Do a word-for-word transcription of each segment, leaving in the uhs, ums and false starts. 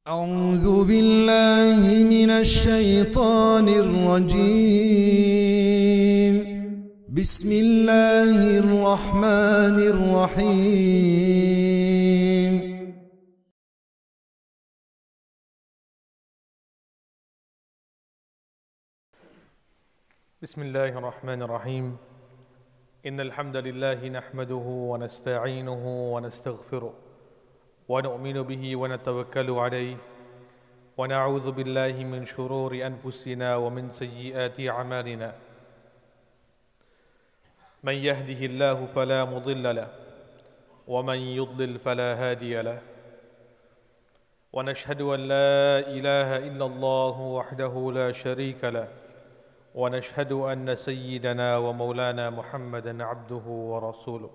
أعوذ بالله من الشيطان الرجيم. بسم الله الرحمن الرحيم. بسم الله الرحمن الرحيم. إن الحمد لله نحمده ونستعينه ونستغفره ونؤمن به ونتوكل عليه ونعوذ بالله من شرور أنفسنا ومن سيئات أعمالنا. من يهده الله فلا مضل له ومن يضلل فلا هادي له. ونشهد أن لا إله إلا الله وحده لا شريك له ونشهد أن سيدنا ومولانا محمدا عبده ورسوله.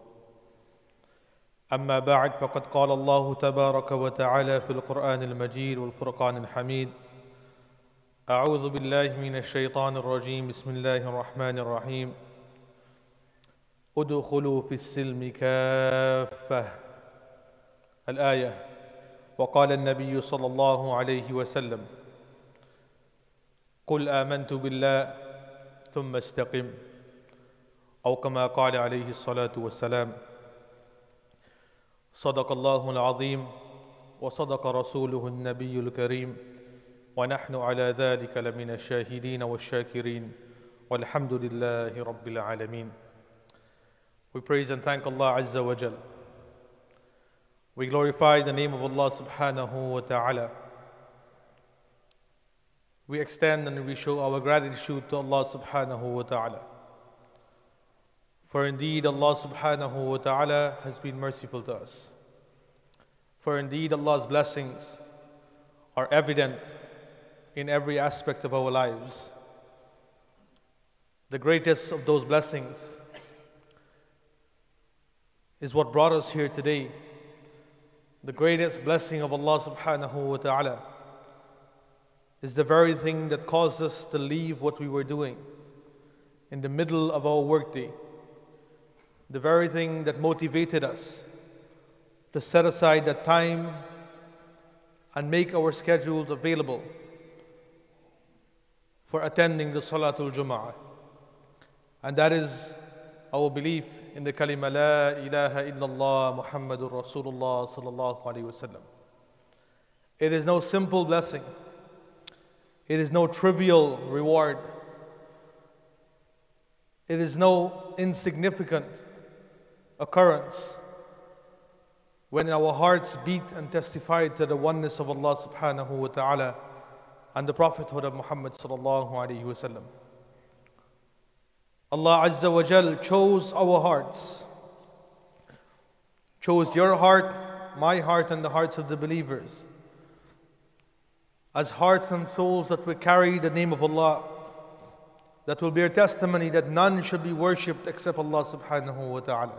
أما بعد، فقد قال الله تبارك وتعالى في القرآن المجيد والفرقان الحميد: أعوذ بالله من الشيطان الرجيم. بسم الله الرحمن الرحيم. ادخلوا في السلم كافة. الآية. وقال النبي صلى الله عليه وسلم: قل آمنت بالله ثم استقم، أو كما قال عليه الصلاة والسلام. صدق الله العظيم وصدق رسوله النبي الكريم، ونحن على ذلك لمن الشاهدين والشاكرين، والحمد لله رب العالمين. We praise and thank Allah Azza wa Jal. We glorify the name of Allah subhanahu wa ta'ala. We extend and we show our gratitude to Allah subhanahu wa ta'ala. For indeed Allah subhanahu wa ta'ala has been merciful to us. For indeed Allah's blessings are evident in every aspect of our lives. The greatest of those blessings is what brought us here today. The greatest blessing of Allah subhanahu wa ta'ala is the very thing that caused us to leave what we were doing in the middle of our workday. The very thing that motivated us to set aside that time and make our schedules available for attending the Salatul Jummah. And that is our belief in the kalima La ilaha illallah Muhammadur Rasulullah sallallahu alaihi wasallam. It is no simple blessing. It is no trivial reward. It is no insignificant occurrence when our hearts beat and testify to the oneness of Allah subhanahu wa ta'ala and the prophethood of Muhammad sallallahu alaihi wasallam. Allah Azza wa Jal chose our hearts, chose your heart, my heart, and the hearts of the believers as hearts and souls that will carry the name of Allah, that will bear testimony that none should be worshipped except Allah subhanahu wa ta'ala.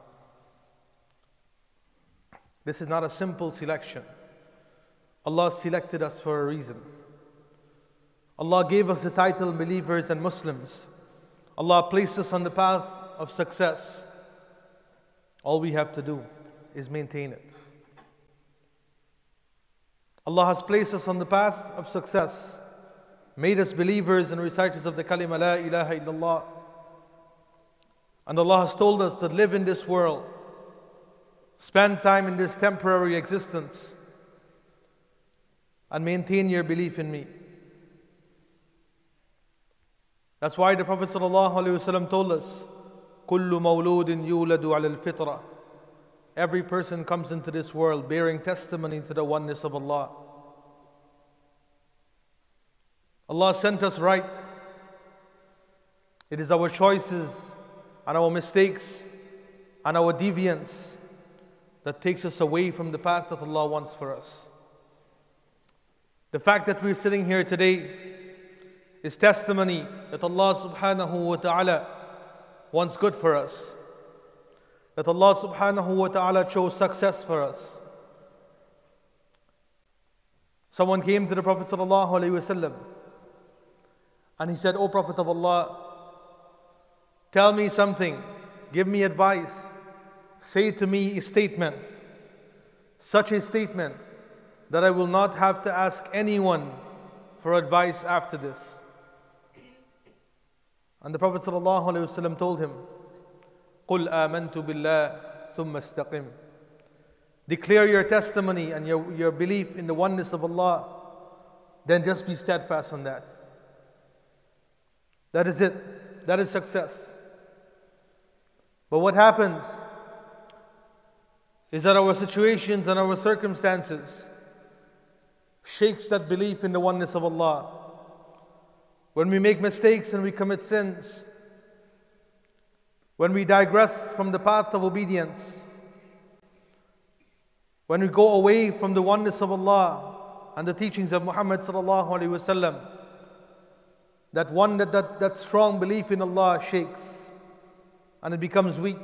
This is not a simple selection. Allah selected us for a reason. Allah gave us the title believers and Muslims. Allah placed us on the path of success. All we have to do is maintain it. Allah has placed us on the path of success, made us believers and reciters of the kalima La ilaha illallah. And Allah has told us to live in this world, spend time in this temporary existence, and maintain your belief in me. That's why the Prophet ﷺ told us, كُلُّ مَوْلُودٍ يُولَدُ عَلَى الْفِطْرَةِ. Every person comes into this world bearing testimony to the oneness of Allah. Allah sent us right. It is our choices and our mistakes and our deviance that takes us away from the path that Allah wants for us. The fact that we're sitting here today is testimony that Allah subhanahu wa ta'ala wants good for us, that Allah subhanahu wa ta'ala chose success for us. Someone came to the Prophet sallallahu alaihi wasallam and he said, "O Prophet of Allah, tell me something, give me advice, say to me a statement, such a statement that I will not have to ask anyone for advice after this. And the Prophet ﷺ told him, قُلْ آمَنْتُ بِاللَّهِ ثُمَّ اسْتَقِمْ. Declare your testimony and your, your belief in the oneness of Allah, then just be steadfast on that. That is it. That is success. But what happens is that our situations and our circumstances shakes that belief in the oneness of Allah. When we make mistakes and we commit sins, when we digress from the path of obedience, when we go away from the oneness of Allah and the teachings of Muhammad sallallahu alaihi wasallam, that one that, that that strong belief in Allah shakes and it becomes weak.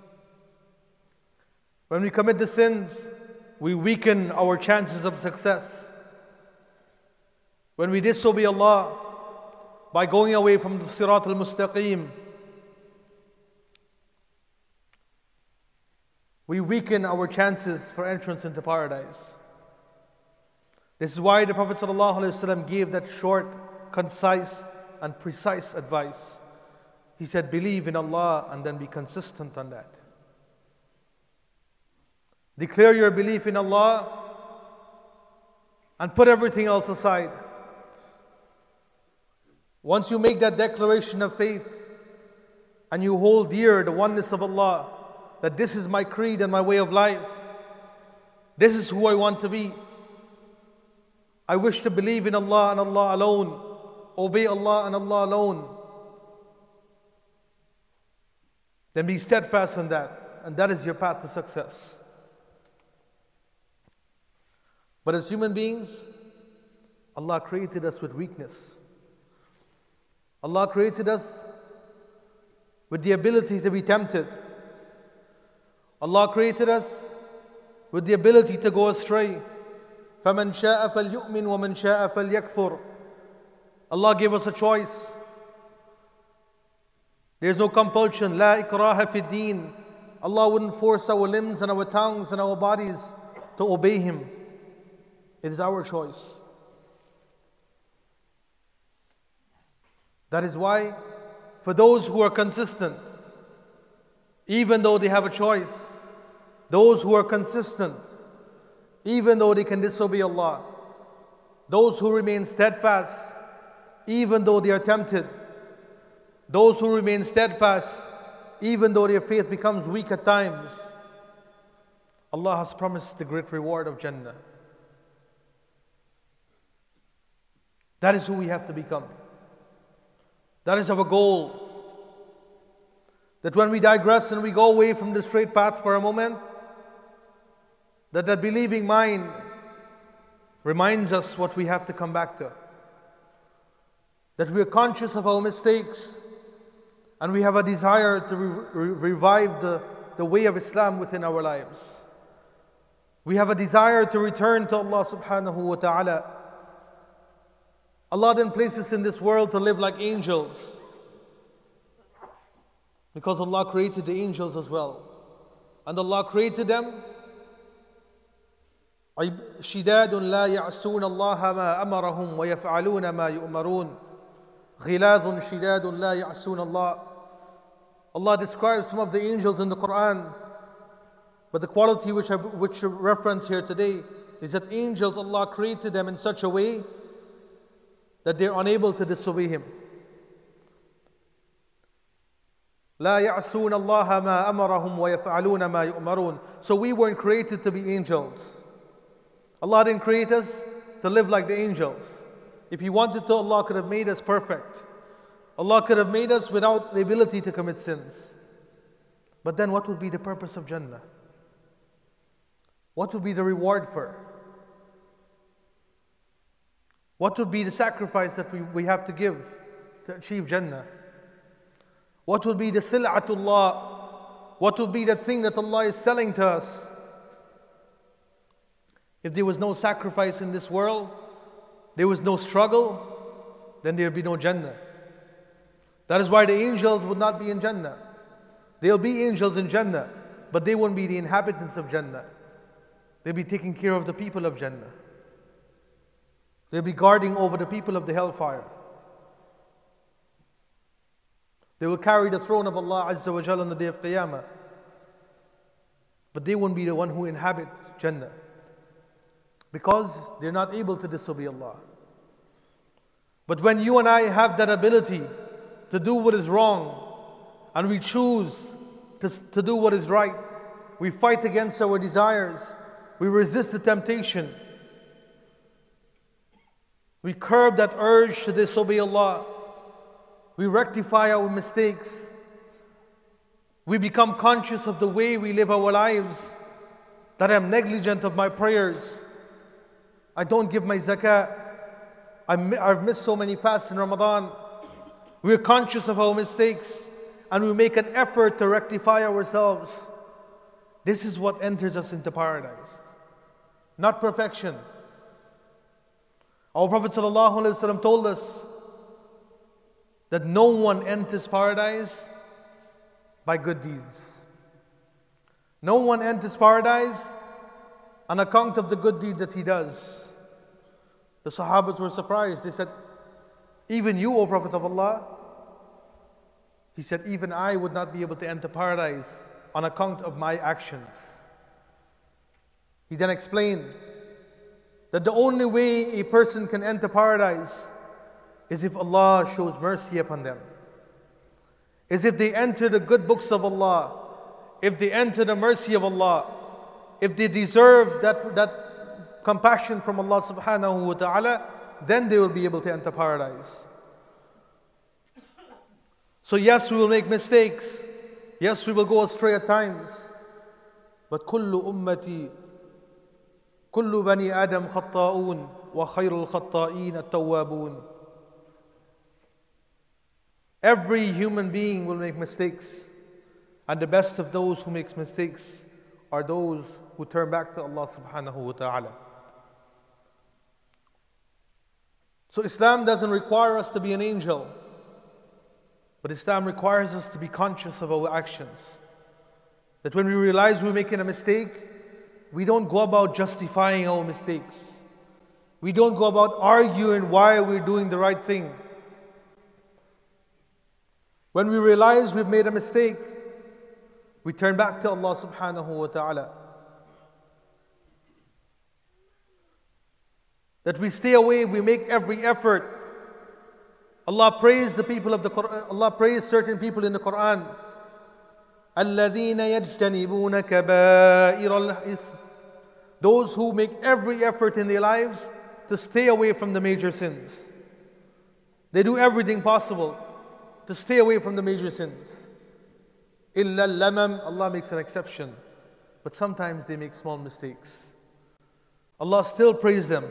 When we commit the sins, we weaken our chances of success. When we disobey Allah by going away from the Sirat al-Mustaqim, we weaken our chances for entrance into paradise. This is why the Prophet ﷺ gave that short, concise, and precise advice. He said, believe in Allah and then be consistent on that. Declare your belief in Allah and put everything else aside. Once you make that declaration of faith and you hold dear the oneness of Allah, that this is my creed and my way of life, this is who I want to be. I wish to believe in Allah and Allah alone, obey Allah and Allah alone. Then be steadfast on that, and that is your path to success. But as human beings, Allah created us with weakness. Allah created us with the ability to be tempted. Allah created us with the ability to go astray. فَمَنْ شَاءَ فَلْيُؤْمِنْ وَمَنْ شَاءَ فَلْيَكْفُرْ. Allah gave us a choice. There's no compulsion. لَا إِكْرَاهَ فِي الدِّينِ. Allah wouldn't force our limbs and our tongues and our bodies to obey Him. It is our choice. That is why, for those who are consistent, even though they have a choice, those who are consistent, even though they can disobey Allah, those who remain steadfast, even though they are tempted, those who remain steadfast, even though their faith becomes weak at times, Allah has promised the great reward of Jannah. That is who we have to become. That is our goal. That when we digress and we go away from the straight path for a moment, that that believing mind reminds us what we have to come back to. That we are conscious of our mistakes and we have a desire to re re revive the, the way of Islam within our lives. We have a desire to return to Allah subhanahu wa ta'ala. Allah didn't place us in this world to live like angels, because Allah created the angels as well. And Allah created them شِدَادٌ لَا يَعْصُونَ اللَّهَ مَا أَمَرَهُمْ وَيَفْعَلُونَ مَا يُؤْمَرُونَ غِلَاظٌ شِدَادٌ لَا يَعْصُونَ اللَّهَ. Allah describes some of the angels in the Quran, but the quality which I which I reference here today is that angels, Allah created them in such a way that they're unable to disobey Him. لا يعصون الله ما أمرهم ويفعلون ما يؤمرون. So we weren't created to be angels. Allah didn't create us to live like the angels. If He wanted to, Allah could have made us perfect. Allah could have made us without the ability to commit sins. But then what would be the purpose of Jannah? What would be the reward for? What would be the sacrifice that we, we have to give to achieve Jannah? What would be the sil'atullah? What would be the thing that Allah is selling to us? If there was no sacrifice in this world, there was no struggle, then there would be no Jannah. That is why the angels would not be in Jannah. There'll be angels in Jannah, but they won't be the inhabitants of Jannah. They'll be taking care of the people of Jannah. They'll be guarding over the people of the hellfire. They will carry the throne of Allah Azza wa Jalla on the day of Qiyamah. But they won't be the one who inhabit Jannah, because they're not able to disobey Allah. But when you and I have that ability to do what is wrong, and we choose to, to do what is right, we fight against our desires, we resist the temptation, we curb that urge to disobey Allah, we rectify our mistakes, we become conscious of the way we live our lives, that I'm negligent of my prayers, I don't give my zakah, I've missed so many fasts in Ramadan. We're conscious of our mistakes and we make an effort to rectify ourselves. This is what enters us into paradise, not perfection. Our Prophet ﷺ told us that no one enters paradise by good deeds. No one enters paradise on account of the good deed that he does. The Sahabas were surprised. They said, even you, O Prophet of Allah? He said, even I would not be able to enter paradise on account of my actions. He then explained that the only way a person can enter paradise is if Allah shows mercy upon them, is if they enter the good books of Allah, if they enter the mercy of Allah, if they deserve that, that compassion from Allah subhanahu wa ta'ala, then they will be able to enter paradise. So yes, we will make mistakes. Yes, we will go astray at times. But kullu ummati, kullu bani Adam khatta'un, wa khayrul khatta'in at-tawwabun. Every human being will make mistakes. And the best of those who make mistakes are those who turn back to Allah subhanahu wa ta'ala. So Islam doesn't require us to be an angel, but Islam requires us to be conscious of our actions. That when we realize we're making a mistake, we don't go about justifying our mistakes. We don't go about arguing why we're doing the right thing. When we realize we've made a mistake, we turn back to Allah subhanahu wa ta'ala. That we stay away, we make every effort. Allah praised the people of the Quran, Allah praised certain people in the Quran. الَّذِينَ يَجْتَنِبُونَ كَبَائِرَ الْإِثْمِ. Those who make every effort in their lives to stay away from the major sins. They do everything possible to stay away from the major sins. إِلَّا الْلَمَمْ. Allah makes an exception. But sometimes they make small mistakes. Allah still praised them.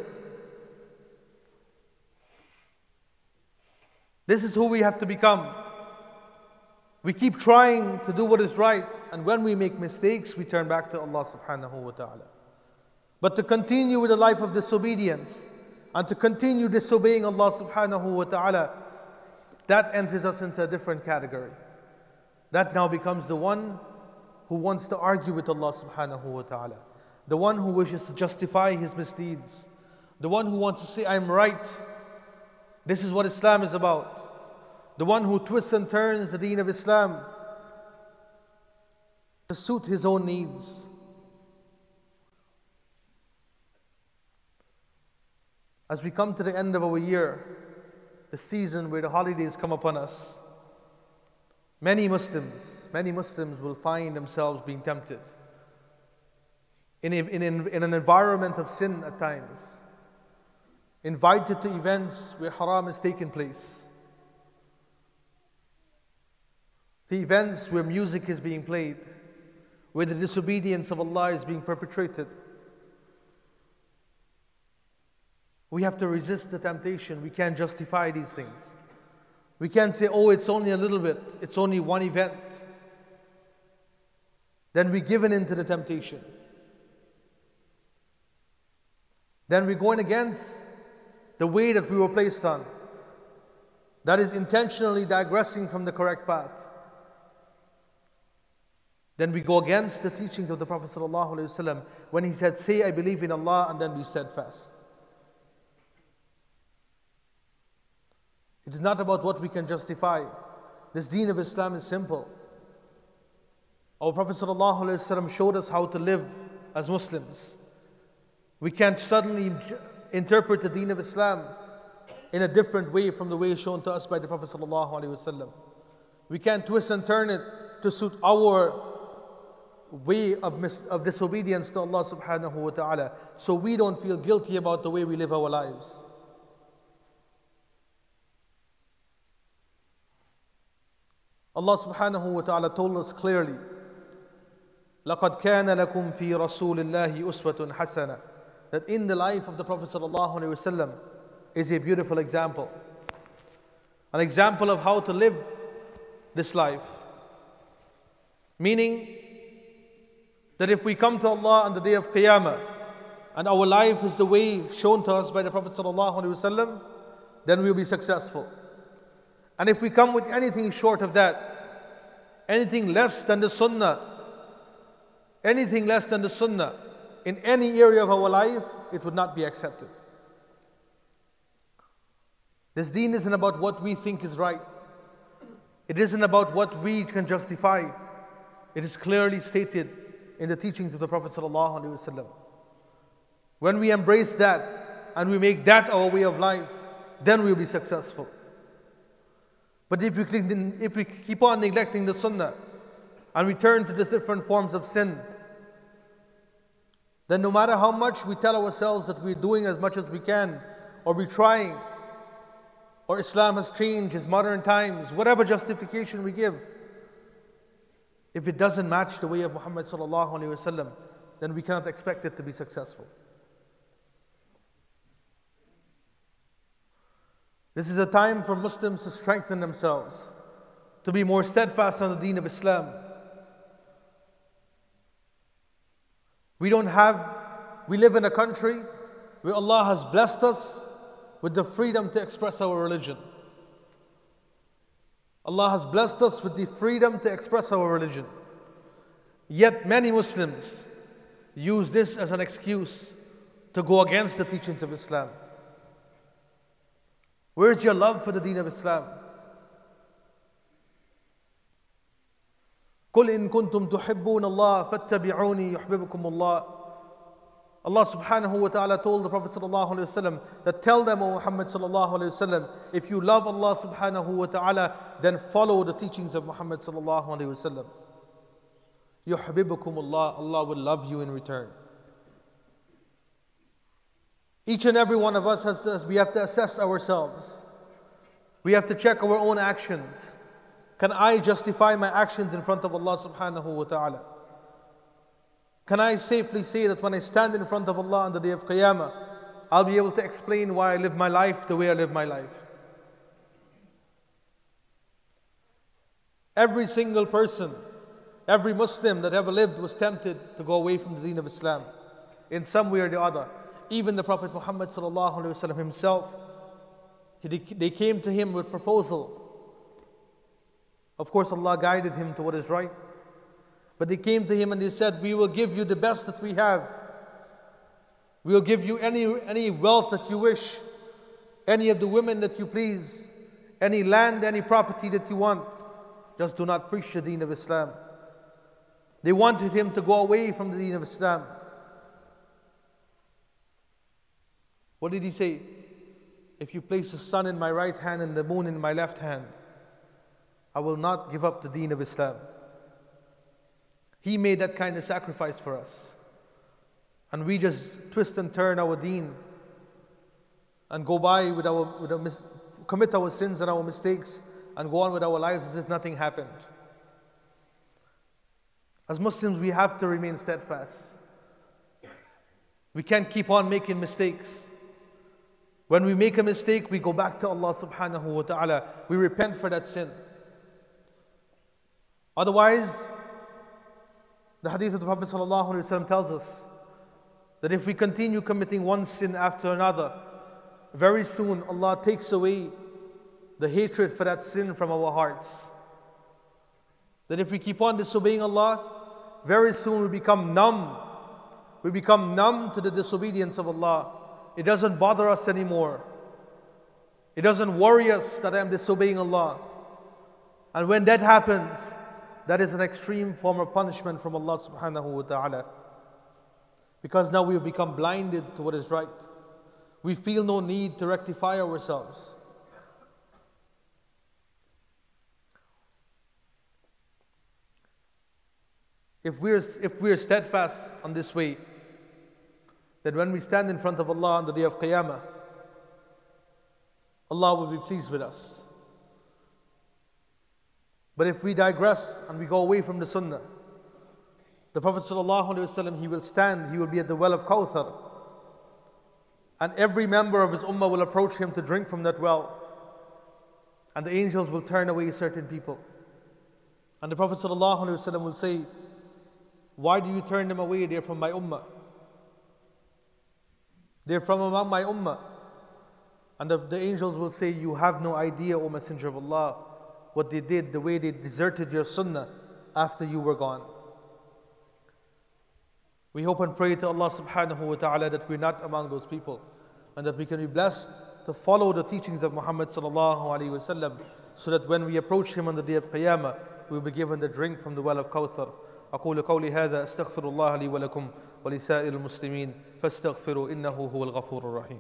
This is who we have to become. We keep trying to do what is right, and when we make mistakes, we turn back to Allah subhanahu wa ta'ala. But to continue with a life of disobedience, and to continue disobeying Allah subhanahu wa ta'ala, that enters us into a different category. That now becomes the one who wants to argue with Allah subhanahu wa ta'ala. The one who wishes to justify his misdeeds. The one who wants to say, I'm right. This is what Islam is about. The one who twists and turns the deen of Islam to suit his own needs. As we come to the end of our year, the season where the holidays come upon us, many Muslims, many Muslims will find themselves being tempted in, a, in, in, in an environment of sin at times, invited to events where haram is taking place, to events where music is being played, where the disobedience of Allah is being perpetrated. We have to resist the temptation. We can't justify these things. We can't say, oh, it's only a little bit, it's only one event. Then we're given into the temptation. Then we're going against the way that we were placed on. That is intentionally digressing from the correct path. Then we go against the teachings of the Prophet ﷺ when he said, say I believe in Allah, and then be steadfast. It is not about what we can justify. This deen of Islam is simple. Our Prophet ﷺ showed us how to live as Muslims. We can't suddenly interpret the deen of Islam in a different way from the way shown to us by the Prophet ﷺ. We can't twist and turn it to suit our way of, mis- of disobedience to Allah subhanahu wa ta'ala, so we don't feel guilty about the way we live our lives. Allah subhanahu wa ta'ala told us clearly, لَقَدْ كَانَ لَكُمْ فِي رَسُولِ اللَّهِ أُسْوَةٌ حَسَنَةٌ, that in the life of the Prophet sallallahu alaihi wasallam is a beautiful example. An example of how to live this life. Meaning that if we come to Allah on the day of Qiyamah and our life is the way shown to us by the Prophet sallallahu alaihi wasallam, then we'll be successful. And if we come with anything short of that, anything less than the sunnah, anything less than the sunnah in any area of our life, it would not be accepted. This deen isn't about what we think is right. It isn't about what we can justify. It is clearly stated in the teachings of the Prophet ﷺ. When we embrace that and we make that our way of life, then we'll be successful. But if we, if we keep on neglecting the sunnah and we turn to these different forms of sin, then no matter how much we tell ourselves that we're doing as much as we can, or we're trying, or Islam has changed, it's modern times, whatever justification we give, if it doesn't match the way of Muhammad sallallahu alaihi wasallam, then we cannot expect it to be successful. This is a time for Muslims to strengthen themselves, to be more steadfast on the deen of Islam. We don't have, we live in a country where Allah has blessed us with the freedom to express our religion. Allah has blessed us with the freedom to express our religion. Yet many Muslims use this as an excuse to go against the teachings of Islam. Where's your love for the deen of Islam? قُلْ إِن كُنْتُمْ تُحِبُّونَ اللَّهَ فَاتَّبِعُونِي يُحْبِبُكُمُ اللَّهُ. Allah subhanahu wa ta'ala told the Prophet sallallahu alaihi wasallam that tell them, O Muhammad sallallahu alaihi wasallam, if you love Allah subhanahu wa ta'ala, then follow the teachings of Muhammad sallallahu alaihi wasallam. يُحْبِبُكُمُ اللَّهُ. Allah will love you in return. Each and every one of us has to, we have to assess ourselves. We have to check our own actions. Can I justify my actions in front of Allah subhanahu wa ta'ala? Can I safely say that when I stand in front of Allah on the day of Qiyamah, I'll be able to explain why I live my life the way I live my life? Every single person, every Muslim that ever lived was tempted to go away from the deen of Islam in some way or the other. Even the Prophet Muhammad sallallahu alaihi wasallam himself, he, they came to him with proposal. Of course, Allah guided him to what is right. But they came to him and they said, we will give you the best that we have. We will give you any, any wealth that you wish, any of the women that you please, any land, any property that you want. Just do not preach the deen of Islam. They wanted him to go away from the deen of Islam. What did he say? If you place the sun in my right hand and the moon in my left hand, I will not give up the deen of Islam. He made that kind of sacrifice for us. And we just twist and turn our deen and go by with our, with our mis- commit our sins and our mistakes and go on with our lives as if nothing happened. As Muslims, we have to remain steadfast. We can't keep on making mistakes. When we make a mistake, we go back to Allah subhanahu wa ta'ala. We repent for that sin. Otherwise, the hadith of the Prophet sallallahu alaihi wasallam tells us that if we continue committing one sin after another, very soon Allah takes away the hatred for that sin from our hearts. That if we keep on disobeying Allah, very soon we become numb. We become numb to the disobedience of Allah. It doesn't bother us anymore. It doesn't worry us that I am disobeying Allah. And when that happens, that is an extreme form of punishment from Allah subhanahu wa ta'ala. Because now we have become blinded to what is right. We feel no need to rectify ourselves. If we're, if we're steadfast on this way, that when we stand in front of Allah on the day of Qiyamah, Allah will be pleased with us. But if we digress and we go away from the Sunnah, the Prophet ﷺ, he will stand, he will be at the well of Kawthar, and every member of his ummah will approach him to drink from that well, and the angels will turn away certain people. And the Prophet ﷺ will say, why do you turn them away? They're from my ummah. They're from among my ummah. And the, the angels will say, you have no idea, O Messenger of Allah, what they did, the way they deserted your sunnah after you were gone. We hope and pray to Allah subhanahu wa ta'ala that we're not among those people, and that we can be blessed to follow the teachings of Muhammad sallallahu alayhi wa sallam, so that when we approach him on the day of Qiyamah, we will be given the drink from the well of Kawthar. أقول قولي هذا أستغفر الله لي ولكم ولسائر المسلمين فاستغفروا إنه هو الغفور الرحيم.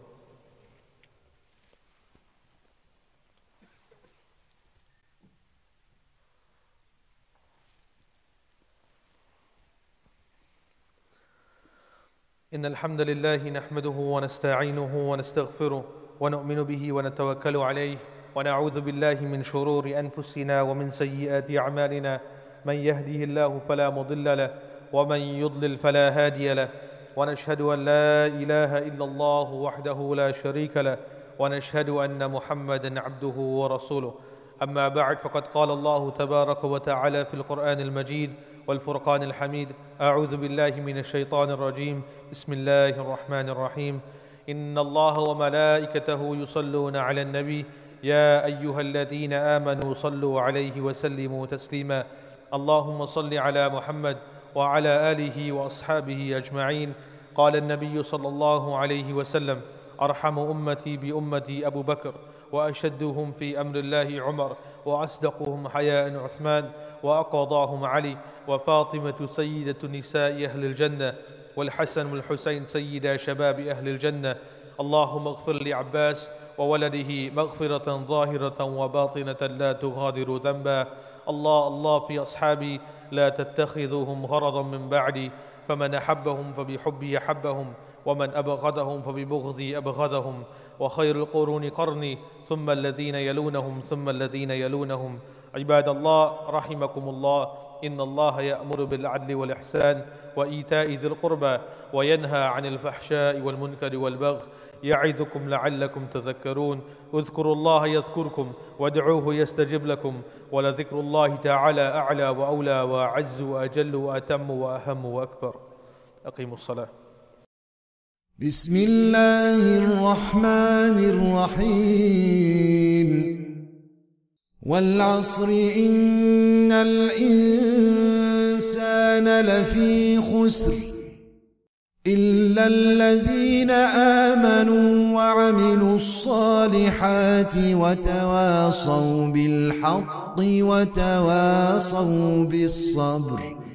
إن الحمد لله نحمده ونستعينه ونستغفره ونؤمن به ونتوكل عليه ونعوذ بالله من شرور أنفسنا ومن سيئات أعمالنا من يهده الله فلا مضل له ومن يضلل فلا هادي له ونشهد أن لا إله إلا الله وحده لا شريك له ونشهد أن محمدا عبده ورسوله. أما بعد، فقد قال الله تبارك وتعالى في القرآن المجيد والفرقان الحميد: أعوذ بالله من الشيطان الرجيم، بسم الله الرحمن الرحيم. إن الله وملائكته يصلون على النبي يا أيها الذين آمنوا صلوا عليه وسلموا تسليما. اللهم صل على محمد وعلى آله وأصحابه أجمعين. قال النبي صلى الله عليه وسلم: أرحم أمتي بأمتي أبو بكر، وأشدهم في أمر الله عمر، وأصدقهم حياء عثمان، وأقضاهم علي، وفاطمة سيدة نساء أهل الجنة، والحسن والحسين سيدا شباب أهل الجنة. اللهم اغفر لعباس وولده مغفرة ظاهرة وباطنة لا تغادر ذنبا. الله الله في أصحابي لا تتخذوهم غرضا من بعدي، فمن أحبهم فبحبي أحبهم، ومن أبغضهم فببغضي أبغضهم. وخير القرون قرني، ثم الذين يلونهم ثم الذين يلونهم. عباد الله رحمكم الله، إن الله يأمر بالعدل والإحسان وإيتاء ذي القربى وينهى عن الفحشاء والمنكر والبغي، يعظكم لعلكم تذكرون. اذكروا الله يذكركم وادعوه يستجب لكم، ولذكر الله تعالى أعلى وأولى وأعز وأجل وأتم وأهم وأكبر. أقيموا الصلاة. بسم الله الرحمن الرحيم. والعصر إن الإنسان لفي خسر إلا الذين آمنوا وعملوا الصالحات وتواصوا بالحق وتواصوا بالصبر.